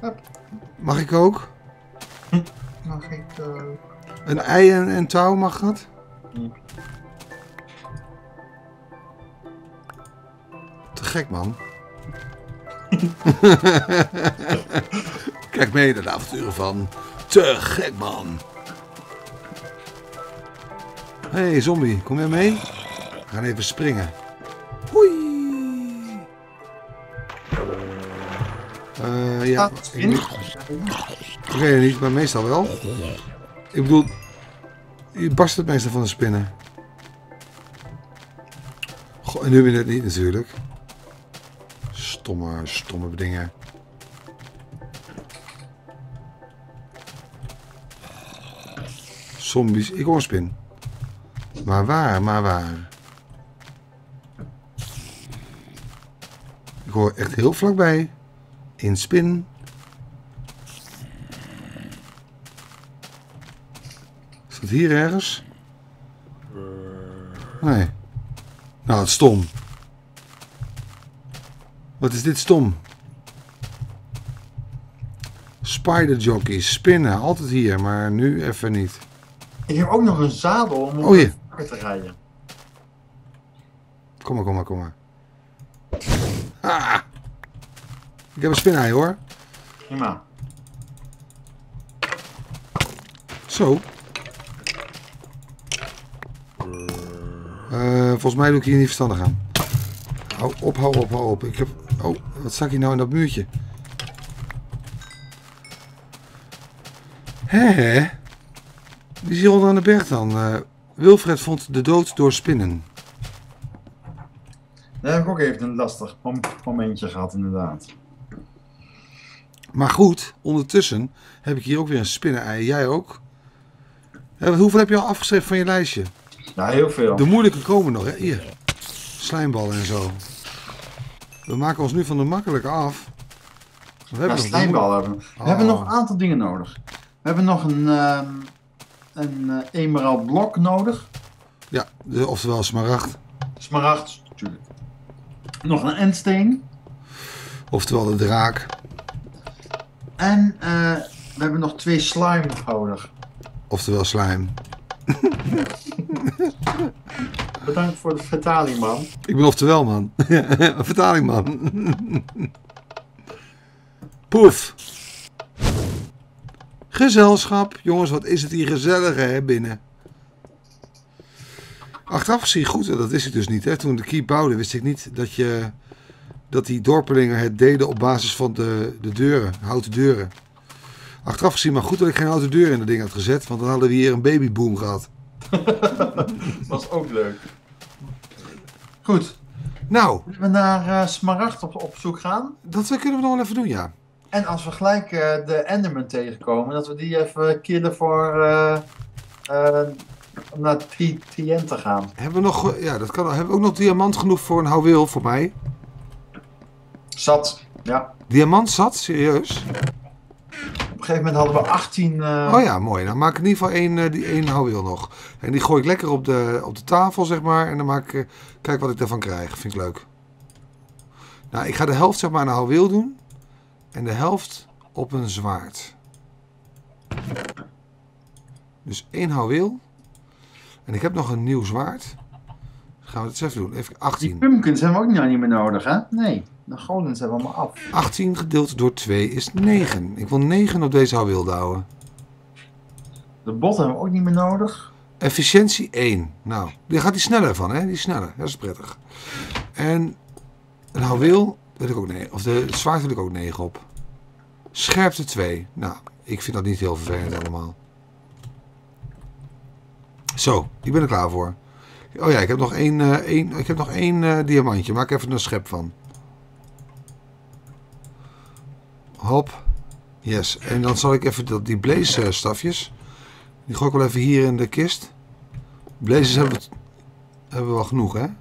Hup. Mag ik ook? Mag ik... Een ei en touw, mag dat? Te gek, man. Kijk mee naar de avonturen van Te Gek, man. Hey, zombie, kom jij mee? We gaan even springen. Hoei. Ja, ik weet het niet, maar meestal wel. Ik bedoel, je barst het meestal van de spinnen. Goh, en nu weer net niet natuurlijk. Stomme dingen. Zombies, ik hoor een spin. Maar waar? Ik hoor echt heel vlakbij. Een spin. Is dat hier ergens? Nee. Nou, het is stom. Wat is dit stom? Spider jockeys, spinnen, altijd hier, maar nu even niet. Ik heb ook nog een zadel om op hier. te rijden. Kom maar. Ah! Ik heb een spinei hoor. Prima. Zo. Volgens mij doe ik hier niet verstandig aan. Hou op. Ik heb... Oh, wat zag je nou in dat muurtje? Hé? Wie is hier onder aan de berg dan? Wilfred vond de dood door spinnen. Daar heb ik ook even een lastig momentje gehad, inderdaad. Maar goed, ondertussen heb ik hier ook weer een spinnen-ei. Jij ook? Hoeveel heb je al afgeschreven van je lijstje? Ja, heel veel. De moeilijke komen nog, hè? Hier. Slijmballen en zo. We maken ons nu van de makkelijke af. Slijmballen hebben we. We hebben nog een aantal dingen nodig. We hebben nog een emerald blok nodig. Ja, oftewel smaragd. Smaragd, natuurlijk. Nog een endsteen. Oftewel de draak. En we hebben nog 2 slime nodig. Oftewel slijm. Bedankt voor de vertaling, man. Ik ben oftewel, man. Vertaling, man. Poef. Gezelschap. Jongens, wat is het hier gezellig, hè, binnen. Achteraf gezien goed, dat wist ik dus niet. Hè. Toen de keep bouwde, wist ik niet dat die dorpelingen het deden op basis van de deuren, houten deuren. Achteraf gezien maar goed dat ik geen houten deur in dat ding had gezet, want dan hadden we hier een babyboom gehad. Was ook leuk. Goed. Nou. Zullen we naar smaragd op zoek gaan? Dat kunnen we nog wel even doen, ja. En als we gelijk de Enderman tegenkomen, dat we die even killen voor om naar Tien te gaan. Hebben we nog, ja, dat kan. Hebben we ook nog diamant genoeg voor een houweel voor mij? Zat, ja. Diamant zat? Serieus? Op een gegeven moment hadden we 18... Oh ja, mooi. Dan maak ik in ieder geval één houweel nog. En die gooi ik lekker op de tafel, zeg maar. En dan maak ik, kijk wat ik daarvan krijg. Vind ik leuk. Nou, ik ga de helft zeg maar naar houweel doen. En de helft op een zwaard. Dus 1 houweel. En ik heb nog een nieuw zwaard. Dan gaan we het eens even doen. Even 18. Die pumpkins hebben we ook niet meer nodig, hè? Nee, de golems hebben we allemaal af. 18 gedeeld door 2 is 9. Ik wil 9 op deze houweel houden. De bot hebben we ook niet meer nodig. Efficiëntie 1. Nou, daar gaat die sneller van, hè? Die sneller. Dat is prettig. En een houweel wil ik ook 9. Of het zwaard wil ik ook 9 op. Scherpte 2. Nou, ik vind dat niet heel vervelend allemaal. Zo, ik ben er klaar voor. Oh ja, ik heb nog één diamantje. Maak even een schep van. Hop. Yes. En dan zal ik even die blaze stafjes. Die gooi ik wel even hier in de kist. Blazes hebben we wel genoeg, hè?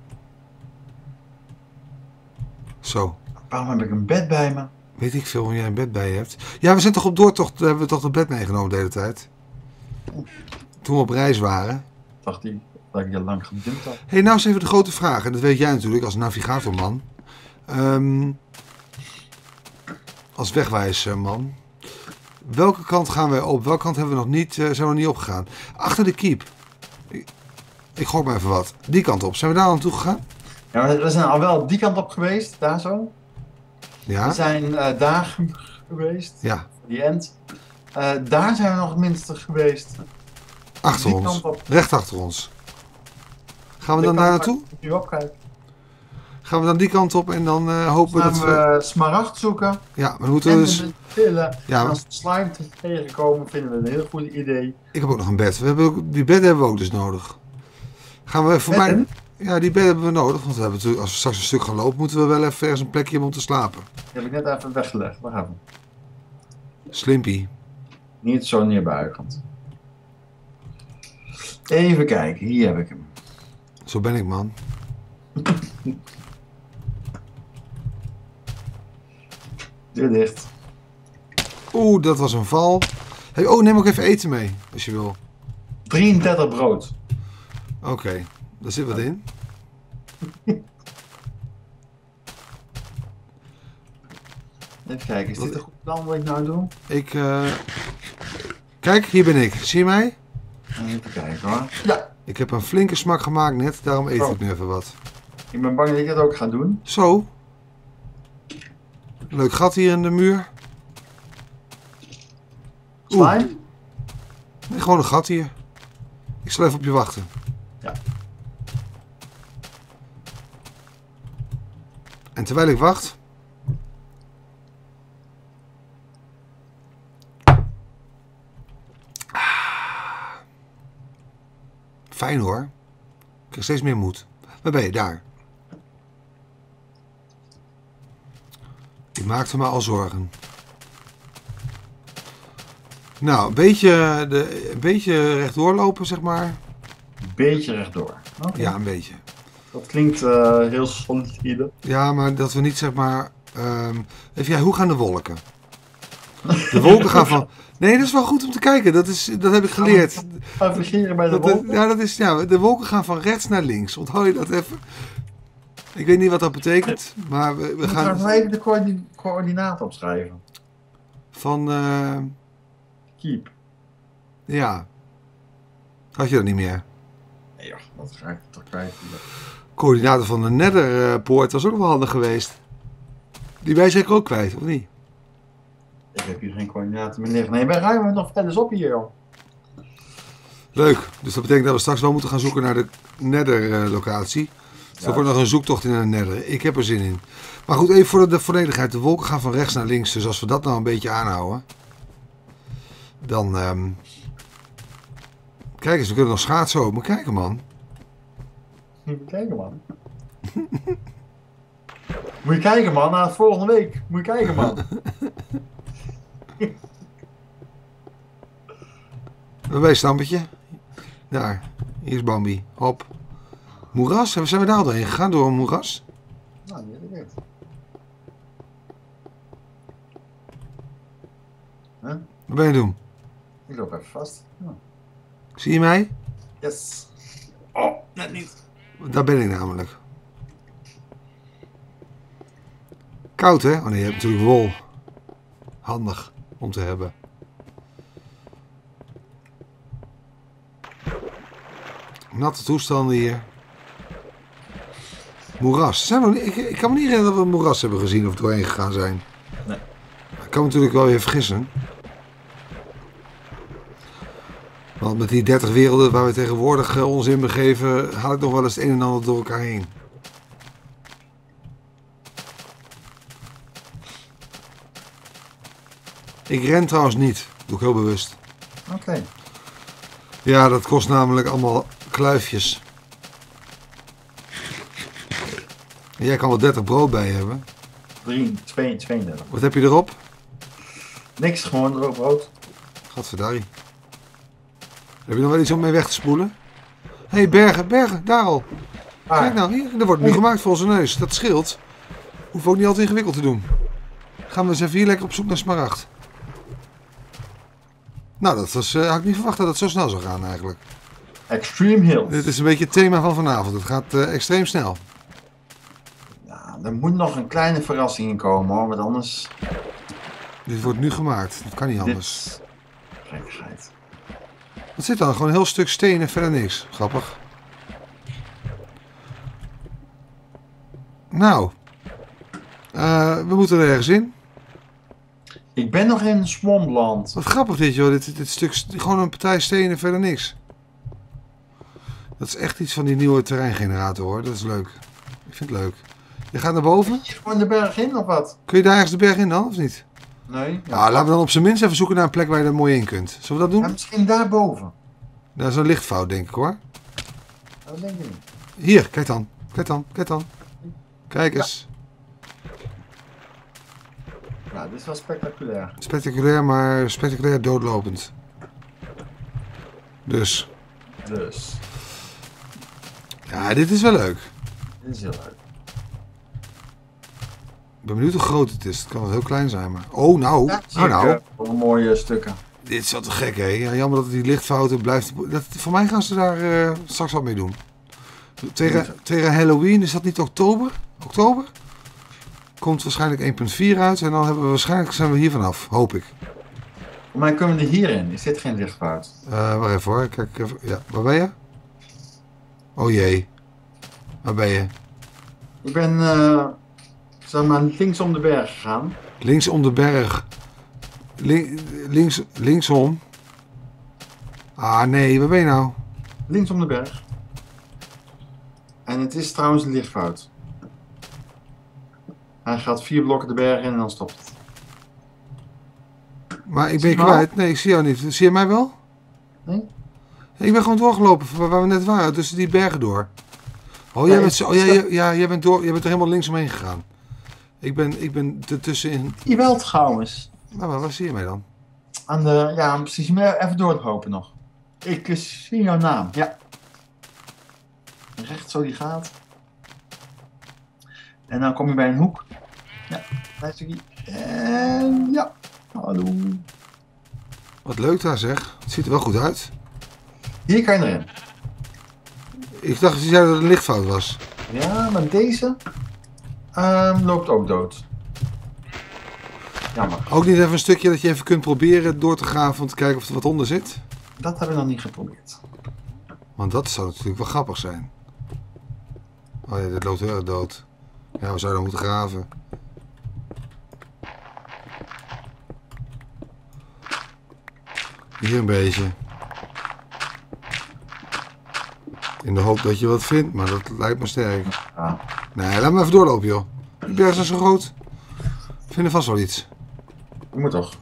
Zo. Waarom heb ik een bed bij me? Weet ik veel wanneer jij een bed bij je hebt. Ja, we zijn toch op doortocht. Hebben we toch het bed meegenomen de hele tijd. Toen we op reis waren. Dacht hij dat ik je lang gedumpt had. Hé, nou is even de grote vraag. En dat weet jij natuurlijk als navigatorman. als wegwijsman. Welke kant gaan wij op? Welke kant hebben we nog niet, zijn we nog niet opgegaan? Achter de keep. Ik gok maar even wat. Die kant op. Zijn we daar aan toe gegaan? Ja, we zijn al wel die kant op geweest, daar zo. Ja. We zijn daar geweest. Ja. Die end. Daar zijn we nog het minste geweest. Achter Die ons. kant op. Recht achter ons. Gaan we dan daar naartoe? Nu opkijken. Gaan we dan die kant op en dan hopen we Dan dat gaan we smaragd zoeken. Ja, maar dan moeten we En dus... de pillen. Ja. En als we slime tegenkomen, vinden we een heel goed idee. Ik heb ook nog een bed. Die bed hebben we ook dus nodig. Gaan we voor mij... Bedden? Ja, die bed hebben we nodig. Want we hebben natuurlijk, als we straks een stuk gaan lopen, moeten we wel even ergens een plekje hebben om te slapen. Die heb ik net even weggelegd. Waar hebben we? Slimpy. Niet zo neerbuigend. Even kijken, hier heb ik hem. Zo ben ik, man. Deur dicht. Oeh, dat was een val. Hey, oh, neem ook even eten mee, als je wil. 33 brood. Oké, daar zit wat in. Even kijken, is dit een goed plan wat ik nou doe? Kijk, hier ben ik. Zie je mij? Even kijken hoor. Ja, Ik heb een flinke smak gemaakt net, daarom eet ik nu even wat. ik ben bang dat ik dat ook ga doen. Zo. Leuk gat hier in de muur. Slime? Nee, gewoon een gat hier. Ik zal even op je wachten. Ja. En terwijl ik wacht... Fijn hoor. Ik krijg steeds meer moed. Waar ben je? Daar. Je maakte me al zorgen. Nou, een beetje rechtdoor lopen, zeg maar. Een beetje rechtdoor. Okay. Ja, een beetje. Dat klinkt heel solide. Ja, maar dat we niet, zeg maar... even, ja, hoe gaan de wolken? De wolken gaan van... Nee, dat is wel goed om te kijken. Dat heb ik geleerd. Navigeren bij de wolken? Ja, de wolken gaan van rechts naar links. Onthoud je dat even? Ik weet niet wat dat betekent, maar we gaan... Gaan we even de coördinaten opschrijven? Van... Keep. Ja. Had je dat niet meer? Nee joh, dat ga ik toch kwijt. Coördinaten van de Netherpoort was ook wel handig geweest. Die ben je zeker ook kwijt, of niet? Ik heb hier geen coördinaten meer liggen. Nee, wij ruimen nog verder op hier joh. Leuk. Dus dat betekent dat we straks wel moeten gaan zoeken naar de Nether locatie. Dus er wordt nog een zoektocht in de Nether. Ik heb er zin in. Maar goed, even voor de volledigheid. De wolken gaan van rechts naar links. Dus als we dat nou een beetje aanhouden. Dan... Kijk eens, we kunnen nog schaatsen ook. Maar kijken man. Kijken man. Moet je kijken man, na volgende week. Moet je kijken man. Waar ben je, Stampetje? Daar. Hier is Bambi. Hop. Moeras? Zijn we daar al doorheen gegaan? Door een moeras? Nou, niet weet ik niet. Huh? Wat ben je doen? Ik loop even vast. Ja. Zie je mij? Yes. Oh, net niet. Daar ben ik namelijk. Koud hè? Oh nee, je hebt natuurlijk wol. Handig om te hebben. Natte toestanden hier. Moeras. Ik kan me niet herinneren dat we een moeras hebben gezien of doorheen gegaan zijn. Nee. Ik kan me natuurlijk wel weer vergissen. Want met die 30 werelden waar we tegenwoordig ons in begeven, haal ik nog wel eens het een en ander door elkaar heen. Ik ren trouwens niet. Doe ik heel bewust. Oké. Ja, dat kost namelijk allemaal kluifjes. En jij kan wel 30 brood bij hebben. 32. Wat heb je erop? Niks, gewoon droog brood. Gadverdarrie. Heb je nog wel iets om mee weg te spoelen? Hé, hey, bergen, daar al. Kijk nou, hier, er wordt nu gemaakt voor onze neus. Dat scheelt. Hoef ook niet altijd ingewikkeld te doen. Gaan we eens even hier lekker op zoek naar smaragd. Nou, dat had ik niet verwacht dat het zo snel zou gaan eigenlijk. Extreme Hills. Dit is een beetje het thema van vanavond. Het gaat extreem snel. Ja, er moet nog een kleine verrassing in komen hoor, want anders... Dit wordt nu gemaakt. Dat kan niet anders. Gekkigheid. Wat zit dan? Gewoon een heel stuk steen en verder niks. Grappig. Nou. We moeten er ergens in. Ik ben nog in Swampland. Wat grappig dit, joh. Dit stuk, gewoon een partij steen en verder niks. Dat is echt iets van die nieuwe terreingenerator, hoor. Dat is leuk. Ik vind het leuk. Je gaat naar boven? Kun je gewoon de berg in of wat? Kun je daar ergens de berg in dan, of niet? Nee. Ja, laten we dan op zijn minst even zoeken naar een plek waar je er mooi in kunt. Zullen we dat doen? Ja, misschien daarboven. Dat is een lichtfout, denk ik, hoor. Dat denk ik niet. Hier, kijk dan. Kijk dan. Kijk dan. Kijk eens. Ja, dit is wel spectaculair. Spectaculair, maar spectaculair doodlopend. Dus. Ja, dit is wel leuk. Dit is heel leuk. Ik ben benieuwd hoe groot het is. Het kan wel heel klein zijn, maar... Oh, nou. Ja, nou. Mooie stukken. Dit is wel te gek, hè. Ja, jammer dat die lichtfouten blijft... Voor mij gaan ze daar straks wat mee doen. Tegen Halloween, is dat niet oktober? Oktober? Komt waarschijnlijk 1.4 uit en dan hebben we waarschijnlijk zijn we hier vanaf, hoop ik. Maar kunnen we er hierin? Is dit geen lichtfout? Wacht even hoor, kijk even. Ja, waar ben je? Oh jee. Waar ben je? Ik ben, zeg maar, linksom de berg gegaan. Linksom de berg. Linksom. Ah nee, waar ben je nou? Linksom de berg. En het is trouwens een lichtfout. Hij gaat 4 blokken de berg in en dan stopt het. Maar ik ben je kwijt. Nee, ik zie jou niet. Zie je mij wel? Nee? Ik ben gewoon doorgelopen waar we net waren, tussen die bergen door. Oh, jij bent, jij bent er helemaal linksomheen gegaan. Ik ben er tussenin. Jawel trouwens. Nou, waar zie je mij dan? Aan de, ja precies, maar even doorlopen nog. Ik zie jouw naam, ja. Recht zo die gaat. En dan kom je bij een hoek. Ja, klein stukje. En ja, hallo. Wat leuk daar zeg. Het ziet er wel goed uit. Hier kan je erin. Ik dacht dat je zei dat het een lichtfout was. Ja, maar deze loopt ook dood. Jammer. Ook niet even een stukje dat je even kunt proberen door te gaan om te kijken of er wat onder zit? Dat hebben we nog niet geprobeerd. Want dat zou natuurlijk wel grappig zijn. Oh ja, dit loopt heel erg dood. Ja, we zouden moeten graven. Hier een beetje. In de hoop dat je wat vindt, maar dat lijkt me sterk. Ja. Nee, laat me even doorlopen, joh. Die berg is zo groot. We vinden vast wel iets. Je moet toch.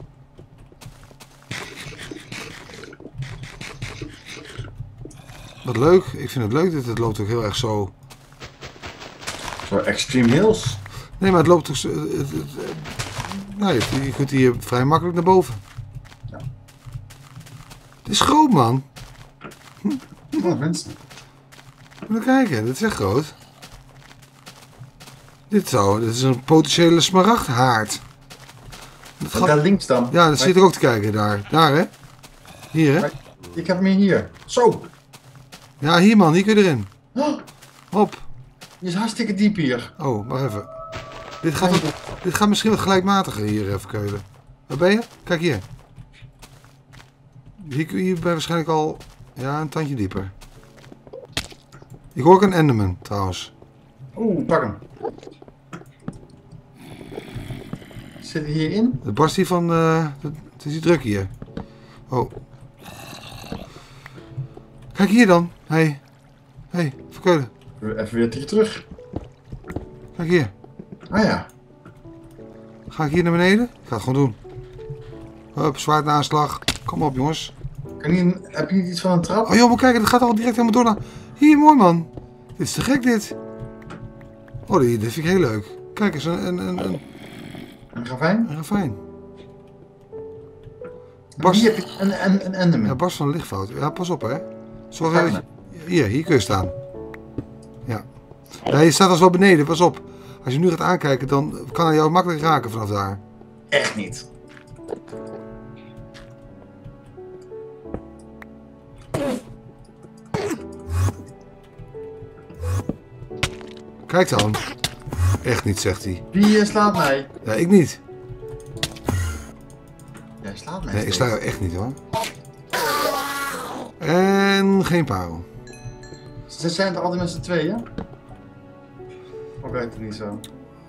Wat leuk. Ik vind het leuk. Het loopt ook heel erg zo... Zo Extreme Hills. Nee, maar het loopt ook... Nou, je kunt hier vrij makkelijk naar boven. Ja. Het is groot, man. Oh, mensen. Moet kijken, dit is echt groot. Dit is een potentiële smaragdhaard. Daar links dan. Ja, dat zit er ook te kijken daar. Daar, hè? Hier, hè? Ik heb hem hier. Zo. Ja, hier, man. Hier kun je erin. Hop. Die is hartstikke diep hier. Oh, wacht even. Dit gaat misschien wat gelijkmatiger hier even keulen. Waar ben je? Kijk hier. Hier ben je waarschijnlijk al... Ja, een tandje dieper. Ik hoor ook een Enderman, trouwens. Oeh, pak hem. Zit hij hierin? De barst hier van... het is hier druk hier. Oh. Kijk hier dan. Hey. Hey, verkeulen. Even weer terug. Kijk hier. Ah ja. Ga ik hier naar beneden? Ik ga het gewoon doen. Hup, zwaard aanslag. Kom op, jongens. Heb je niet iets van een trap? Oh joh, maar kijk, het gaat al direct helemaal door naar... Hier, mooi man. Dit is te gek, dit. Oh, dit vind ik heel leuk. Kijk eens, een ravijn? Een ravijn. Hier heb je een Enderman. Ja, barst van een lichtfout. Ja, pas op, hè. Zorg even... Hier kun je staan. Ja. Ja, je staat als wel beneden, pas op. Als je nu gaat aankijken, dan kan hij jou makkelijk raken vanaf daar. Echt niet. Kijk dan. Echt niet, zegt hij. Wie slaat mij? Ja, ik niet. gaat mij Nee, ik steeds. sla jou echt niet hoor. En geen parel. Ze zijn er altijd met z'n tweeën? Of werkt het niet zo?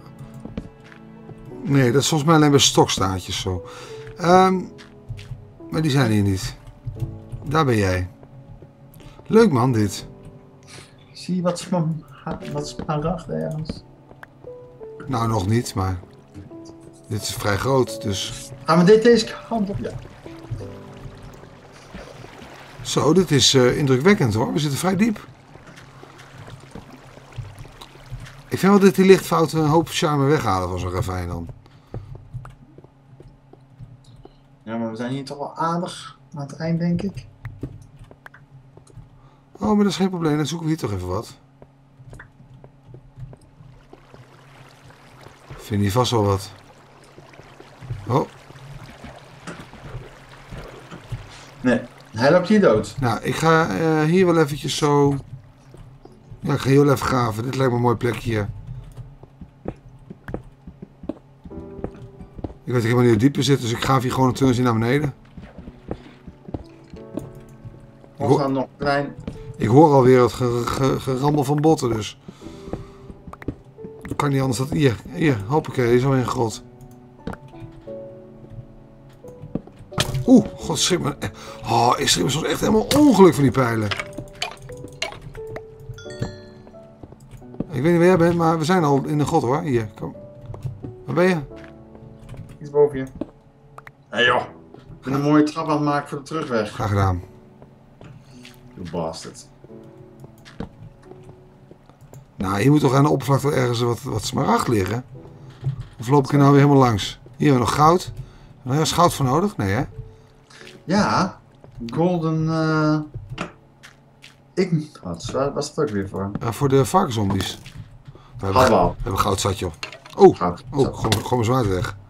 Nee, dat is volgens mij alleen bij stokstaartjes zo. Maar die zijn hier niet. Daar ben jij. Leuk man, dit. Zie je wat smaragd ergens? Nou, nog niet, maar... Dit is vrij groot, dus... Gaan we deze kant op? Ja. Zo, dit is indrukwekkend hoor. We zitten vrij diep. Ik vind wel dat die lichtfouten een hoop charme weghalen van zo'n ravijn dan. Ja, maar we zijn hier toch wel aardig aan het eind, denk ik. Oh, maar dat is geen probleem. Dan zoeken we hier toch even wat. Vind je vast wel wat. Oh, Nee, hij loopt hier dood. nou, ik ga hier wel eventjes zo... Ja, ik ga heel even graven. Dit lijkt me een mooi plekje hier. Ik weet helemaal niet hoe diep we zitten, dus ik graaf hier gewoon een tunneltje naar beneden. Of dan nog klein. Ik hoor alweer het gerammel van botten, dus... Kan niet anders dan... Hier, hoppakee, hier is alweer een grot. Oeh, god, schrik me... Oh, ik schrik me soms echt helemaal ongeluk van die pijlen. Ik weet niet waar jij bent, maar we zijn al in de grot hoor. Hier, kom. Waar ben je? Iets boven je. Hé joh. Ik ben een mooie trap aan het maken voor de terugweg. Graag gedaan. You bastard. Nou, hier moet toch aan de oppervlakte wel ergens wat smaragd liggen? Of loop ik er nou weer helemaal langs? Hier hebben we nog goud. Heb je nog ergens goud voor nodig? Nee hè? Ja. Golden... Wat was dat ook weer voor? Voor de varkenszombies. We Hallo. hebben goud zat joh. Oh, Goud. oh, gewoon mijn zwaard weg.